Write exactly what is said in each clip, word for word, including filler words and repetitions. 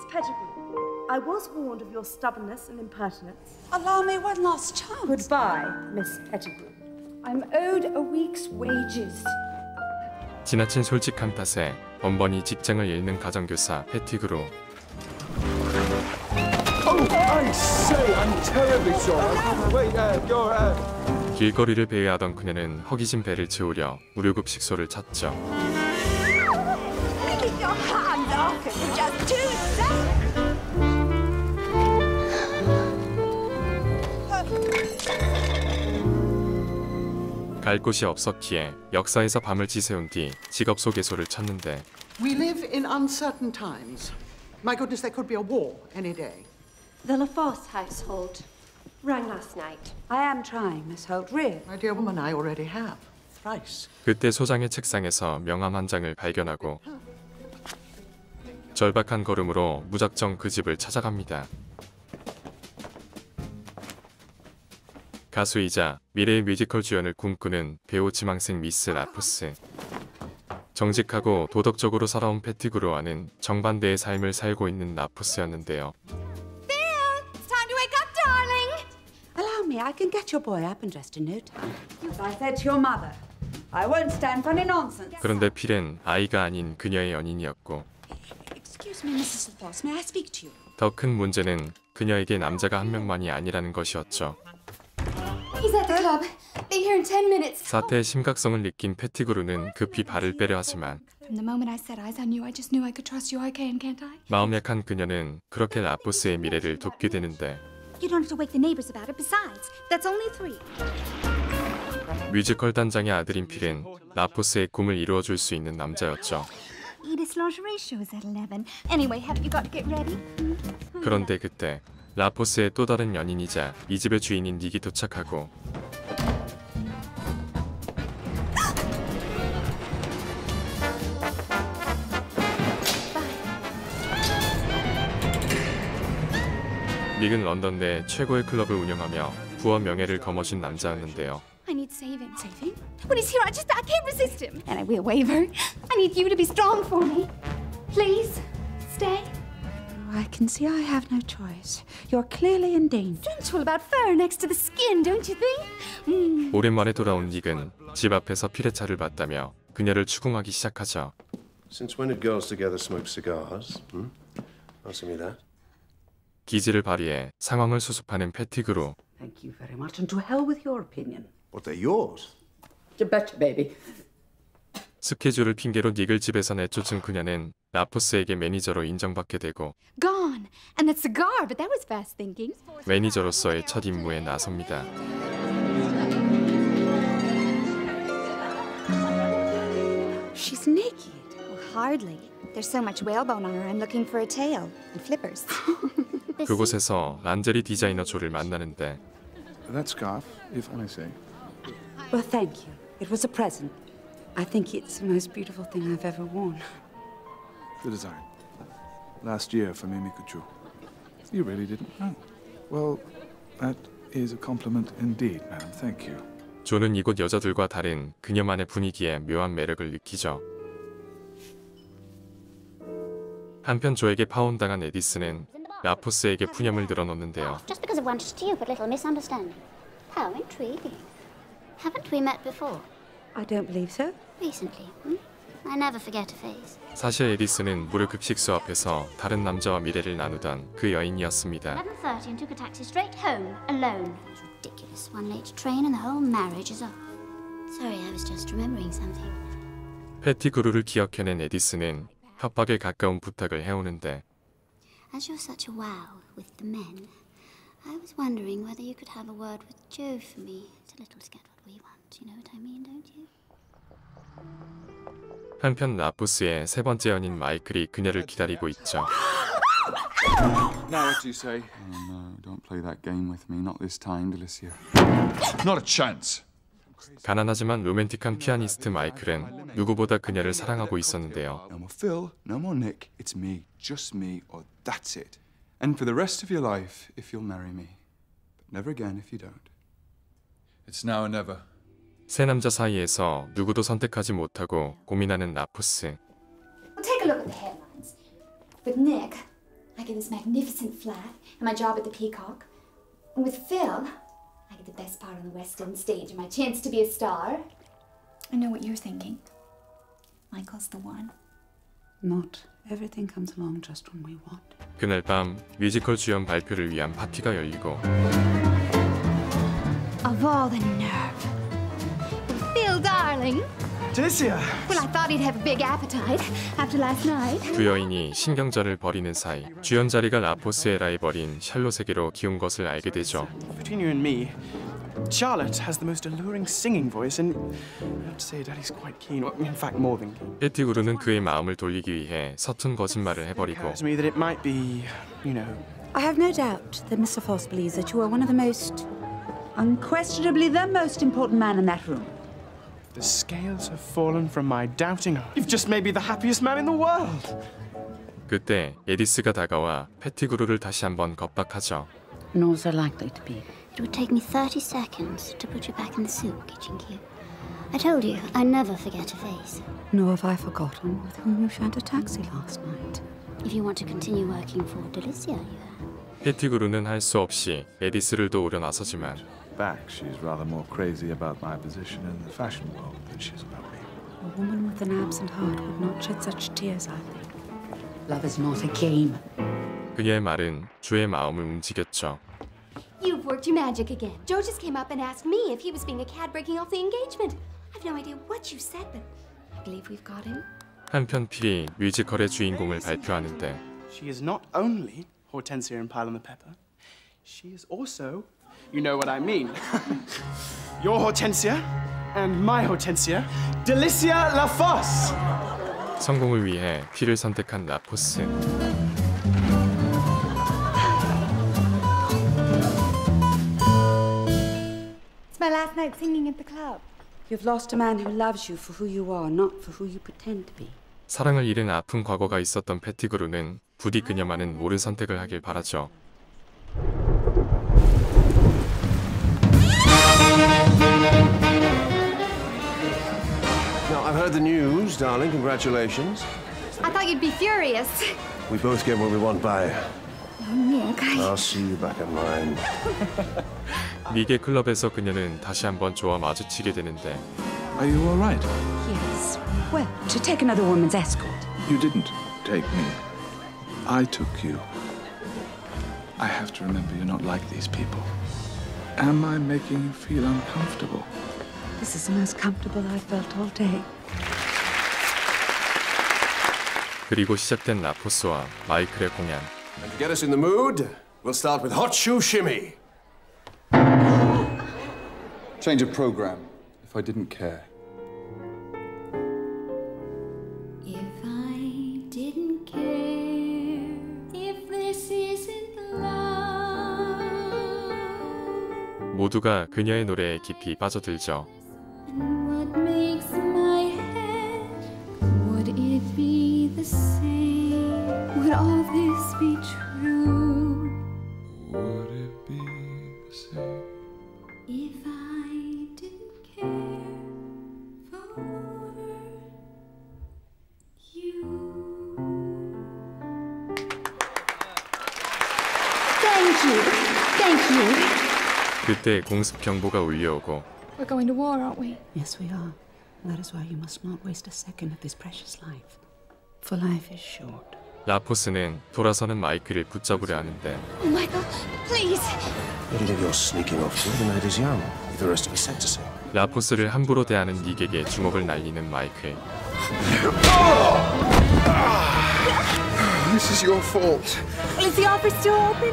Pettigrew, I was warned of your stubbornness and impertinence. Allow me one last chance. Goodbye, Miss Pettigrew. I'm owed a week's wages. 지나친 솔직함 탓에 번번이 직장을 잃는 가정교사 패티그루. 길거리를 배회하던 그녀는 허기진 배를 채우려 무료급식소를 찾죠. 갈 곳이 없었기에 역사에서 밤을 지새운 뒤 직업 소개소를 찾는데 We live in uncertain times. My goodness, there could be a war any day. The LaForce household rang last night. I am trying, Miss Holt, really. My dear woman, I already have. Thrice. 그때 소장의 책상에서 명함 한 장을 발견하고 절박한 걸음으로 무작정 그 집을 찾아갑니다. 가수이자 미래의 뮤지컬 주연을 꿈꾸는 배우 지망생 미스 라푸스. 정직하고 도덕적으로 살아온 패티그루와는 정반대의 삶을 살고 있는 라푸스였는데요. Theo, it's time to wake up, darling. Allow me, I can get your boy up and dressed in no time. I said to your mother, I won't stand for any nonsense. 그런데 필은 아이가 아닌 그녀의 연인이었고 Excuse me, Missus LaForce, may I speak to you? 더 큰 문제는 그녀에게 남자가 한 명만이 아니라는 것이었죠. He's at the club. Be here in ten minutes. 사태의 심각성을 느낀 패티그루는 급히 발을 빼려 하지만 From the moment I set eyes on you, I just knew I could trust you. I can, can't I? 마음 약한 그녀는 그렇게 라푸스의 미래를 돕게 되는데 You don't have to wake the neighbors about it. Besides, that's only three. 뮤지컬 단장의 아들인 필은 라푸스의 꿈을 이루어줄 수 있는 남자였죠. Edith's lingerie show is at eleven. Anyway, haven't you got to get ready? 그런데 그때 라푸스의 또 다른 연인이자 이 집의 주인인 닉이 도착하고 닉은 런던 내 최고의 클럽을 운영하며 부와 명예를 거머쥔 남자였는데요. I need saving. Saving? When he's here, I just I can't resist him. And I will waver. I need you to be strong for me. Please, stay. I can see I have no choice. You're clearly in danger. Gentle about fur next to the skin, don't you think? Mm. 오랜만에 돌아온 닉은 집 앞에서 필의 차를 봤다며 그녀를 추궁하기 시작하죠. Since when did girls together smoke cigars? Hmm? Answer me that. 기지를 발휘해 상황을 수습하는 패티그루. Thank you very much, and to hell with your opinion. What, they're yours? You betcha, baby. 스케줄을 핑계로 닉을 집에서 내쫓은 그녀는 라푸스에게 매니저로 인정받게 되고 Gone. And that cigar, but that was fast thinking. 매니저로서의 첫 임무에 나섭니다. She's naked. Well, hardly. There's so much whalebone on her. I'm looking for a tail and flippers. 그곳에서 란제리 디자이너 조를 만나는데 That scarf, if I may say. Well, thank you. It was a present. I think it's the most beautiful thing I've ever worn. The design. Last year for Mimi Couture. You really didn't know. Well, that is a compliment indeed, madam. Thank you. 조는 이곳 여자들과 다른 그녀만의 분위기에 묘한 매력을 느끼죠. 한편 조에게 파혼당한 에디슨은 라푸스에게 푸념을 늘어놓는데요. Just because of one stupid little misunderstanding. How intriguing. Haven't we met before? I don't believe so. Recently, hmm? I never forget a face. 사실 에디슨은 무료 급식소 앞에서 다른 남자와 미래를 나누던 그 여인이었습니다. eleven thirty and took a taxi straight home, alone. It's ridiculous. One late train and the whole marriage is off. Sorry, I was just remembering something. 패티그루를 기억해낸 에디슨은 협박에 가까운 부탁을 해오는데 As you're such a wow with the men, I was wondering whether you could have a word with Joe for me. It's a little to get what we want. You know what I mean, don't you? 한편 라푸스의 세 번째 연인 마이클이 그녀를 기다리고 있죠. Now what do you say? Oh no, don't play that game with me. Not this time, Delicia. Not a chance. 가난하지만 로맨틱한 피아니스트 마이클은 누구보다 그녀를 사랑하고 있었는데요. No more Phil, no more Nick. It's me, just me, or that's it. And for the rest of your life, if you'll marry me. But never again if you don't. It's now or never. 세 남자 사이에서 누구도 선택하지 못하고 고민하는 라푸스. Take a look at the headlines. With Nick, I get this magnificent flat and my job at the Peacock. And with Phil, I get the best part on the West End stage and my chance to be a star. I know what you're thinking. Michael's the one. Not everything comes along just when we want. 그날 밤 뮤지컬 주연 발표를 위한 파티가 열리고 Of all the nerve. Phil, darling. Delicia! Well, I thought he'd have a big appetite after last night. 두 여인이 신경전을 벌이는 사이 주연 자리가 라포스의 라이벌인 샬롯에게로 기운 것을 알게 되죠. Between you and me, Charlotte has the most alluring singing voice, and I have to say, Daddy's quite keen. Well, in fact, more than keen. 패티그루는 그의 마음을 돌리기 위해 서툰 거짓말을 해버리고 It occurs to me that it might be, you know. I have no doubt that Mister Foss believes that you are one of the most, unquestionably the most important man in that room. The scales have fallen from my doubting heart. You've just made me the happiest man in the world. 그때 에디스가 다가와 패티그루를 다시 한번 겁박하죠. Nor so likely to be. It would take me thirty seconds to put you back in the soup kitchen queue. I told you, I never forget a face. Nor have I forgotten with whom you shared a taxi last night. If you want to continue working for Delicia, you have. 패티그루는 할 수 없이 에디스를 도우려 나서지만 Back, she's rather more crazy about my position in the fashion world than she is about me. A woman with an absent heart would not shed such tears, I think. Love is not a game. 그녀의 말은 주의 마음을 움직였죠. You've worked your magic again. Joe just came up and asked me if he was being a cad breaking off the engagement. I've no idea what you said, but I believe we've got him. 한편 필이 뮤지컬의 주인공을 발표하는데 She is not only Hortensia in Pile on the Pepper, she is also, you know what I mean, your Hortensia and my Hortensia, Delicia LaFosse! 성공을 위해 필을 선택한 라포스. It's my last night singing at the club. You've lost a man who loves you for who you are, not for who you pretend to be. 사랑을 잃은 아픈 과거가 있었던 패티그루는 부디 그녀만은 옳은 선택을 하길 바라죠. Now, I've heard the news, darling. Congratulations. I thought you'd be furious. We both get what we want by. Oh, Nick, I... I'll see you back at mine. 미개 클럽에서 그녀는 다시 한번 조와 마주치게 되는데 Are you all right? Yes. Well, to take another woman's escort. You didn't take me. I took you. I have to remember you're not like these people. Am I making you feel uncomfortable? This is the most comfortable I've felt all day. 그리고 시작된 라포스와 마이클의 공연. And to get us in the mood, we'll start with Hot Shoe Shimmy. Change of program, if I didn't care. If I didn't care, if this isn't love, 모두가 그녀의 노래에 깊이 빠져들죠. and what makes my head, would it be the same? Would all this be true? Would it be the same? If I didn't care for you. Thank you. Thank you. 그때 공습 경보가 울려오고 We're going to war, aren't we? Yes, we are. And that is why you must not waste a second of this precious life. For life is short. 라포스는 돌아서는 마이클을 붙잡으려 하는데 Oh, Michael, please. Little of your sneaking off too. The night is young. Leave the rest of us set to sing. 라포스를 함부로 대하는 닉에게 주먹을 날리는 마이클. This is your fault. Well, is the offer still open?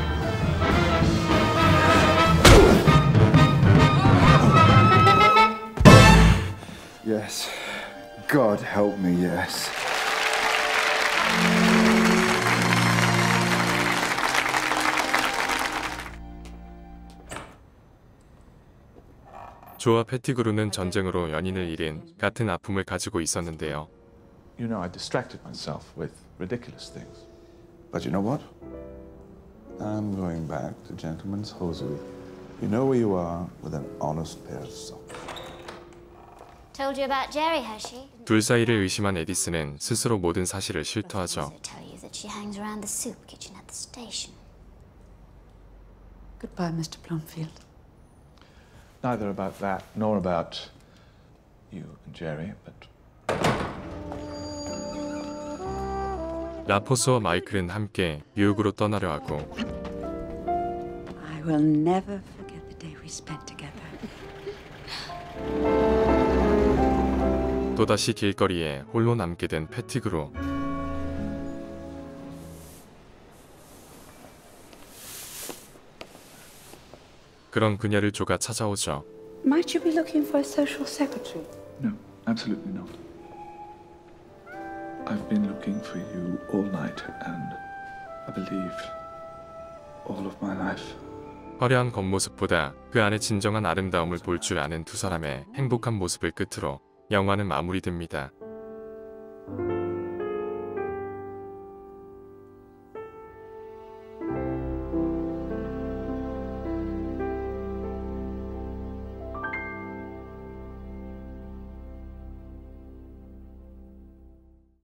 Yes. God help me, yes. 조와 패티그루는 전쟁으로 연인을 잃은 같은 아픔을 가지고 있었는데요. You know, I distracted myself with ridiculous things. But you know what? I'm going back to gentleman's hosiery. You know where you are with an honest pair of socks. Told you about Jerry, has she? 둘 사이를 의심한 에디스는 스스로 모든 사실을 실토하죠. Tell you that she hangs around the soup kitchen at the station. Goodbye, Mister Plumfield. Neither about that nor about you and Jerry, but 라포스와 마이클은 함께 뉴욕으로 떠나려 하고 I will never forget the day we spent together. 또다시 길거리에 홀로 남게 된 패티그로 그런 그녀를 조가 찾아오죠. Might you be looking for a social secretary? No, absolutely not. I've been looking for you all night, and I believe all of my life. 화려한 겉모습보다 그 안의 진정한 아름다움을 볼 줄 아는 두 사람의 행복한 모습을 끝으로 영화는 마무리됩니다.